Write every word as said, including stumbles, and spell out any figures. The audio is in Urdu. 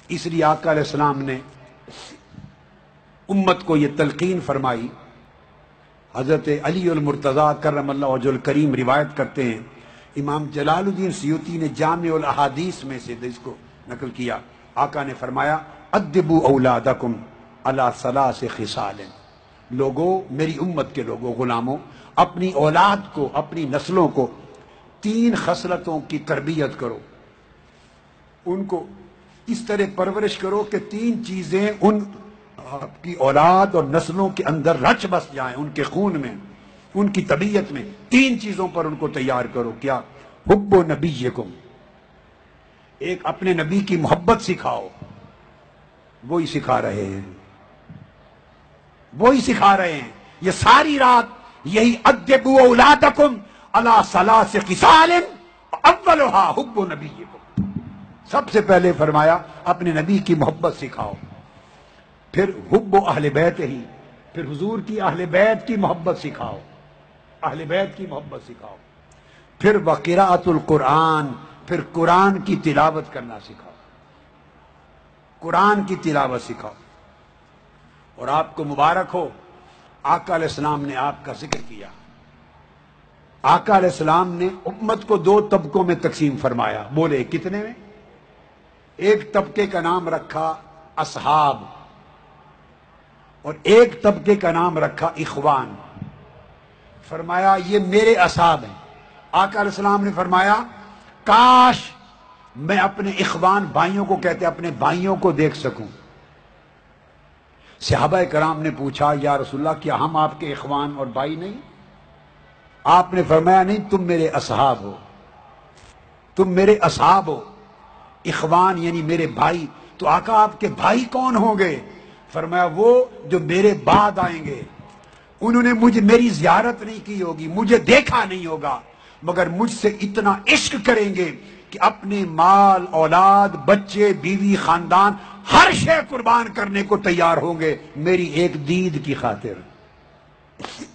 اس لیے آقا علیہ السلام نے امت کو یہ تلقین فرمائی. حضرت علی المرتضیٰ کرم اللہ وجہ الکریم روایت کرتے ہیں، امام جلال الدین سیوطی نے جامع الاحادیث میں سے اس کو نقل کیا. آقا نے فرمایا ادبوا اولادکم علی ثلاث خصال، لوگوں، میری امت کے لوگوں، غلاموں، اپنی اولاد کو، اپنی نسلوں کو تین خصلتوں کی تربیت کرو، ان کو اس طرح پرورش کرو کہ تین چیزیں ان آپ کی اولاد اور نسلوں کے اندر رچ بس جائیں، ان کے خون میں، ان کی طبیعت میں. تین چیزوں پر ان کو تیار کرو. کیا؟ حب و نبیکم، ایک اپنے نبی کی محبت سکھاؤ، وہی سکھا رہے ہیں، وہی سکھا رہے ہیں. یہ ساری رات یہی ادبوا اولادکم علی ثلاث خصال اولھا حب و نبیکم. سب سے پہلے فرمایا اپنے نبی کی محبت سکھاؤ، پھر حب و اہل بیت ہی، پھر حضور کی اہل بیت کی محبت سکھاؤ، اہل بیت کی محبت سکھاؤ، پھر وقراءۃ القرآن، پھر قرآن کی تلاوت کرنا سکھاؤ، قرآن کی تلاوت سکھاؤ. اور آپ کو مبارک ہو، آقا علیہ السلام نے آپ کا ذکر کیا. آقا علیہ السلام نے امت کو دو طبقوں میں تقسیم فرمایا. بولے کتنے میں؟ ایک طبقے کا نام رکھا اصحاب، اور ایک طبقے کا نام رکھا اخوان. فرمایا یہ میرے اصحاب ہیں. آقا علیہ السلام نے فرمایا کاش میں اپنے اخوان، بھائیوں کو کہتے اپنے بھائیوں کو دیکھ سکوں. صحابہ کرام نے پوچھا یا رسول اللہ کیا ہم آپ کے اخوان اور بھائی نہیں؟ آپ نے فرمایا نہیں، تم میرے اصحاب ہو، تم میرے اصحاب ہو. اخوان یعنی میرے بھائی. تو آقا آپ کے بھائی کون ہوں گے؟ فرمایا وہ جو میرے بعد آئیں گے. انہوں نے مجھے میری زیارت نہیں کی ہوگی، مجھے دیکھا نہیں ہوگا، مگر مجھ سے اتنا عشق کریں گے کہ اپنے مال، اولاد، بچے، بیوی، خاندان، ہر شے قربان کرنے کو تیار ہوں گے میری ایک دید کی خاطر.